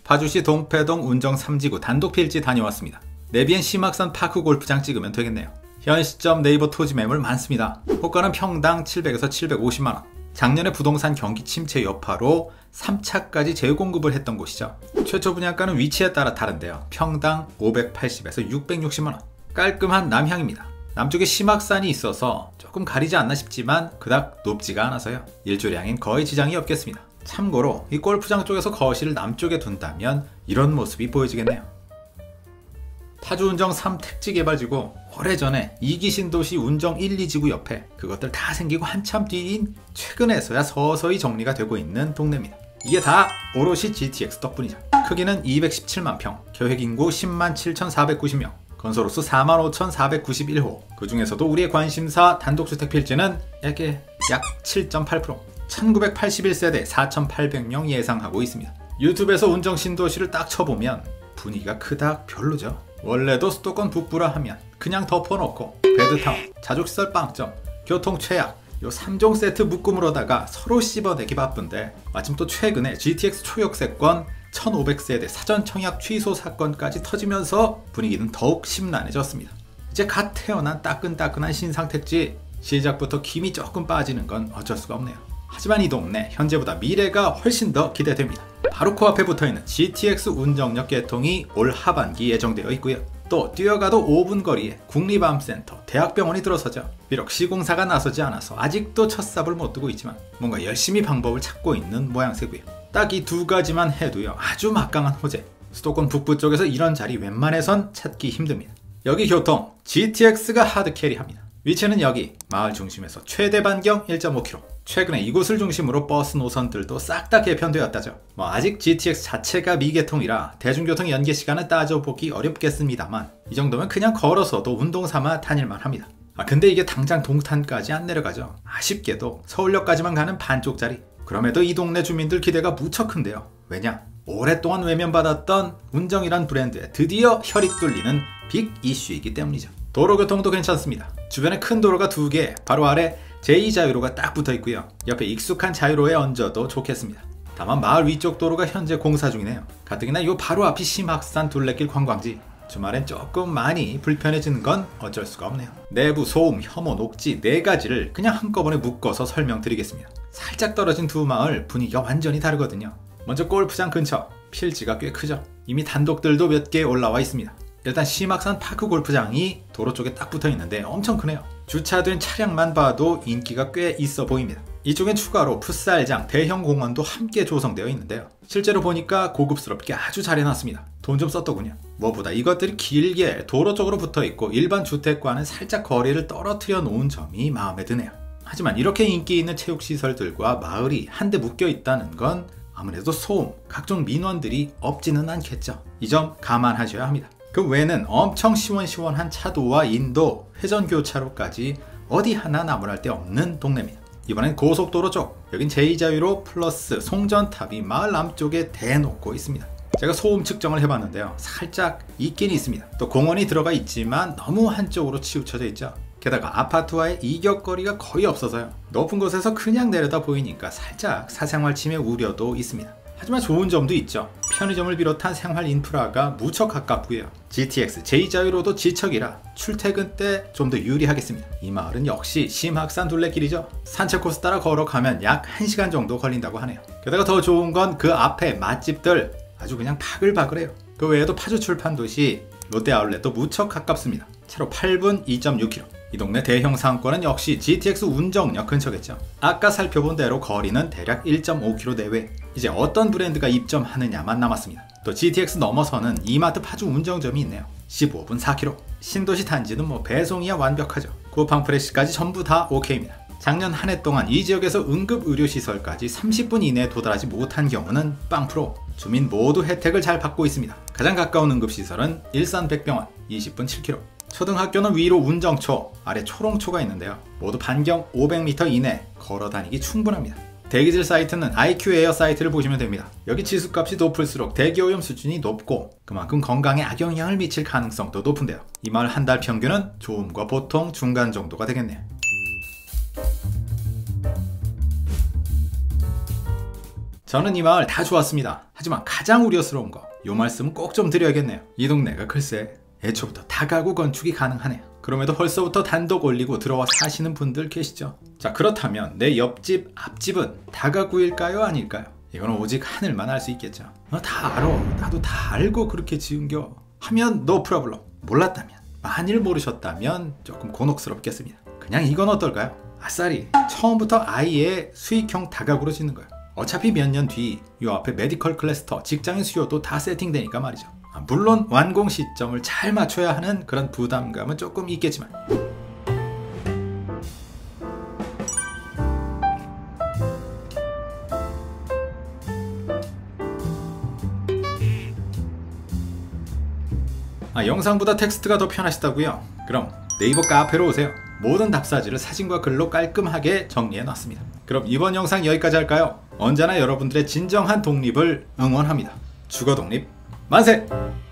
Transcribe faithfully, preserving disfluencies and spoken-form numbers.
파주시 동패동 운정 삼 지구 단독 필지 다녀왔습니다. 내비엔 심악산 파크 골프장 찍으면 되겠네요. 현 시점 네이버 토지 매물 많습니다. 호가는 평당 칠백에서 칠백오십만 원. 작년에 부동산 경기 침체 여파로 삼 차까지 재공급을 했던 곳이죠. 최초 분양가는 위치에 따라 다른데요. 평당 오백팔십에서 육백육십만 원. 깔끔한 남향입니다. 남쪽에 심악산이 있어서 조금 가리지 않나 싶지만 그닥 높지가 않아서요. 일조량엔 거의 지장이 없겠습니다. 참고로 이 골프장 쪽에서 거실을 남쪽에 둔다면 이런 모습이 보여지겠네요. 파주 운정 삼 택지개발지구, 오래전에 이 기 신도시 운정 일, 이 지구 옆에 그것들 다 생기고 한참 뒤인 최근에서야 서서히 정리가 되고 있는 동네입니다. 이게 다 오롯이 지티엑스 덕분이죠. 크기는 이백십칠만 평, 계획인구 십만 칠천사백구십 명, 건설호수 사만 오천사백구십일 호. 그 중에서도 우리의 관심사 단독주택 필지는 약게 약 칠 점 팔 퍼센트, 천구백팔십일 세대 사천팔백 명 예상하고 있습니다. 유튜브에서 운정 신도시를 딱 쳐보면 분위기가 그닥 별로죠. 원래도 수도권 북부라 하면 그냥 덮어놓고 베드타운, 자족시설 빵점, 교통 최악, 요 삼 종 세트 묶음으로다가 서로 씹어내기 바쁜데 마침 또 최근에 지티엑스 초역세권 천오백 세대 사전 청약 취소 사건까지 터지면서 분위기는 더욱 심란해졌습니다. 이제 갓 태어난 따끈따끈한 신상택지, 시작부터 김이 조금 빠지는 건 어쩔 수가 없네요. 하지만 이 동네 현재보다 미래가 훨씬 더 기대됩니다. 바로 코앞에 붙어있는 지티엑스 운정역 개통이 올 하반기 예정되어 있고요. 또 뛰어가도 오 분 거리에 국립암센터, 대학병원이 들어서죠. 비록 시공사가 나서지 않아서 아직도 첫 삽을 못 두고 있지만 뭔가 열심히 방법을 찾고 있는 모양새고요. 딱 이 두 가지만 해도요, 아주 막강한 호재. 수도권 북부 쪽에서 이런 자리 웬만해선 찾기 힘듭니다. 여기 교통, 지티엑스가 하드캐리합니다. 위치는 여기 마을 중심에서 최대 반경 일 점 오 킬로미터. 최근에 이곳을 중심으로 버스 노선들도 싹 다 개편되었다죠. 뭐 아직 지티엑스 자체가 미개통이라 대중교통 연계 시간은 따져보기 어렵겠습니다만 이 정도면 그냥 걸어서도 운동삼아 다닐만 합니다. 아 근데 이게 당장 동탄까지 안 내려가죠. 아쉽게도 서울역까지만 가는 반쪽짜리. 그럼에도 이 동네 주민들 기대가 무척 큰데요. 왜냐? 오랫동안 외면받았던 운정이란 브랜드에 드디어 혈이 뚫리는 빅 이슈이기 때문이죠. 도로교통도 괜찮습니다. 주변에 큰 도로가 두 개, 바로 아래 제이 자유로가 딱 붙어 있고요. 옆에 익숙한 자유로에 얹어도 좋겠습니다. 다만 마을 위쪽 도로가 현재 공사 중이네요. 가뜩이나 요 바로 앞이 심악산 둘레길 관광지. 주말엔 조금 많이 불편해지는 건 어쩔 수가 없네요. 내부 소음, 혐오, 녹지 네 가지를 그냥 한꺼번에 묶어서 설명드리겠습니다. 살짝 떨어진 두 마을 분위기가 완전히 다르거든요. 먼저 골프장 근처, 필지가 꽤 크죠. 이미 단독들도 몇 개 올라와 있습니다. 일단 심악산 파크 골프장이 도로 쪽에 딱 붙어 있는데 엄청 크네요. 주차된 차량만 봐도 인기가 꽤 있어 보입니다. 이쪽엔 추가로 풋살장, 대형 공원도 함께 조성되어 있는데요. 실제로 보니까 고급스럽게 아주 잘 해놨습니다. 돈 좀 썼더군요. 무엇보다 이것들이 길게 도로 쪽으로 붙어 있고 일반 주택과는 살짝 거리를 떨어뜨려 놓은 점이 마음에 드네요. 하지만 이렇게 인기 있는 체육시설들과 마을이 한데 묶여 있다는 건 아무래도 소음, 각종 민원들이 없지는 않겠죠. 이 점 감안하셔야 합니다. 그 외에는 엄청 시원시원한 차도와 인도, 회전교차로까지 어디 하나 나무랄 데 없는 동네입니다. 이번엔 고속도로 쪽, 여긴 제이 자유로 플러스 송전탑이 마을 남쪽에 대놓고 있습니다. 제가 소음 측정을 해봤는데요. 살짝 있긴 있습니다. 또 공원이 들어가 있지만 너무 한쪽으로 치우쳐져 있죠. 게다가 아파트와의 이격거리가 거의 없어서요. 높은 곳에서 그냥 내려다 보이니까 살짝 사생활 침해 우려도 있습니다. 하지만 좋은 점도 있죠. 편의점을 비롯한 생활 인프라가 무척 가깝고요. 지티엑스 제이 자유로도 지척이라 출퇴근 때 좀 더 유리하겠습니다. 이 마을은 역시 심악산 둘레길이죠. 산책 코스 따라 걸어가면 약 한 시간 정도 걸린다고 하네요. 게다가 더 좋은 건 그 앞에 맛집들 아주 그냥 바글바글해요. 그 외에도 파주 출판도시, 롯데아울렛도 무척 가깝습니다. 차로 팔 분 이 점 육 킬로미터. 이 동네 대형 상권은 역시 지티엑스 운정역 근처겠죠. 아까 살펴본 대로 거리는 대략 일 점 오 킬로미터 내외. 이제 어떤 브랜드가 입점하느냐만 남았습니다. 또 지티엑스 넘어서는 이마트 파주 운정점이 있네요. 십오 분 사 킬로미터. 신도시 단지는 뭐 배송이야 완벽하죠. 쿠팡 프레시까지 전부 다 오케이입니다. 작년 한 해 동안 이 지역에서 응급 의료시설까지 삼십 분 이내에 도달하지 못한 경우는 빵 프로. 주민 모두 혜택을 잘 받고 있습니다. 가장 가까운 응급시설은 일산백병원 이십 분 칠 킬로미터. 초등학교는 위로 운정초, 아래 초롱초가 있는데요. 모두 반경 오백 미터 이내 걸어다니기 충분합니다. 대기질 사이트는 아이큐 에어 사이트를 보시면 됩니다. 여기 지수값이 높을수록 대기오염 수준이 높고 그만큼 건강에 악영향을 미칠 가능성도 높은데요. 이 마을 한 달 평균은 좋음과 보통 중간 정도가 되겠네요. 저는 이 마을 다 좋았습니다. 하지만 가장 우려스러운 거, 요 말씀은 꼭 좀 드려야겠네요. 이 동네가 글쎄 애초부터 다가구 건축이 가능하네요. 그럼에도 벌써부터 단독 올리고 들어와 사시는 분들 계시죠? 자, 그렇다면 내 옆집, 앞집은 다가구일까요? 아닐까요? 이건 오직 하늘만 알 수 있겠죠. 너 다 알아. 나도 다 알고 그렇게 지은겨. 하면 no problem. 몰랐다면, 만일 모르셨다면 조금 곤혹스럽겠습니다. 그냥 이건 어떨까요? 아싸리 처음부터 아예 수익형 다가구로 짓는 거예요. 어차피 몇 년 뒤 요 앞에 메디컬 클래스터, 직장인 수요도 다 세팅되니까 말이죠. 물론 완공 시점을 잘 맞춰야 하는 그런 부담감은 조금 있겠지만, 아, 영상보다 텍스트가 더 편하시다고요? 그럼 네이버 카페로 오세요. 모든 답사지를 사진과 글로 깔끔하게 정리해 놨습니다. 그럼 이번 영상 여기까지 할까요? 언제나 여러분들의 진정한 독립을 응원합니다. 주거 독립 만세!